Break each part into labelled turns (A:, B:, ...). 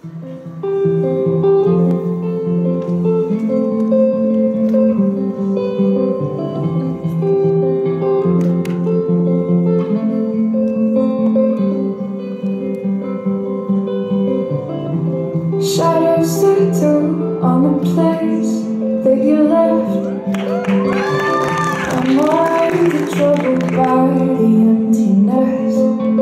A: Shadows settle on the place that you left. I'm already troubled by the emptiness.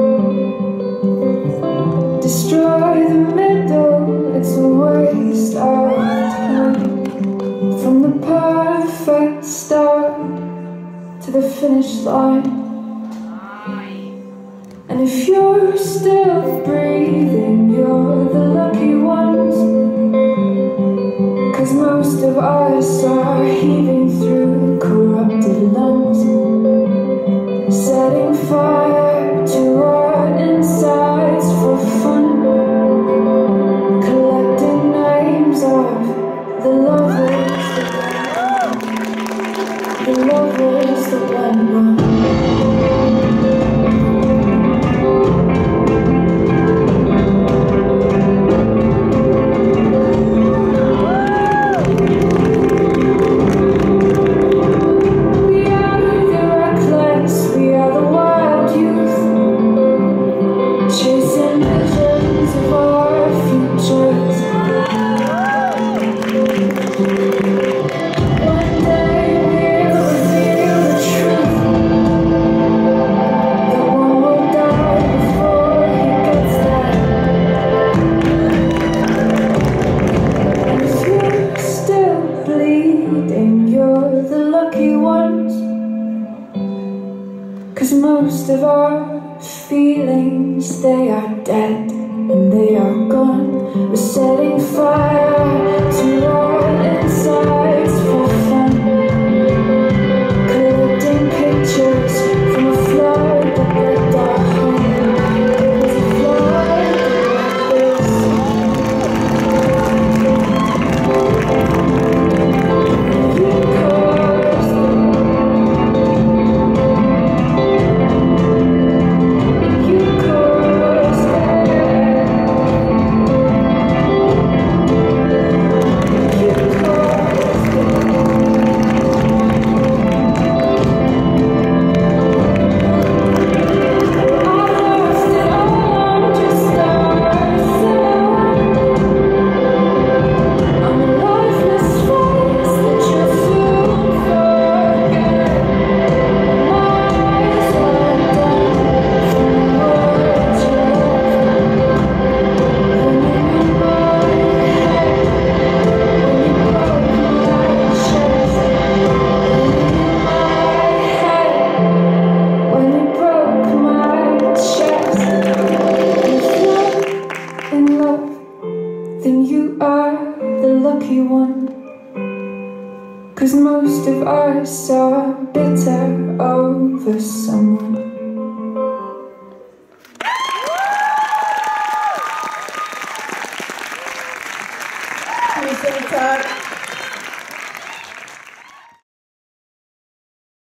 A: Destroy the middle, it's a waste of time. From the perfect start to the finish line. And if you're still breathing, you're the lucky ones. 'Cause most of us are heaving through corrupted lungs, setting fire to our insides for fun, collecting names of the lovers that went wrong. You're the lucky ones, 'cause most of our feelings, they are dead and they are gone. We're setting fire to our insides for fun, collecting pictures from a flood that wrecked our home. It was a flood that wrecked then you are the lucky one. 'Cause most of us are bitter over someone.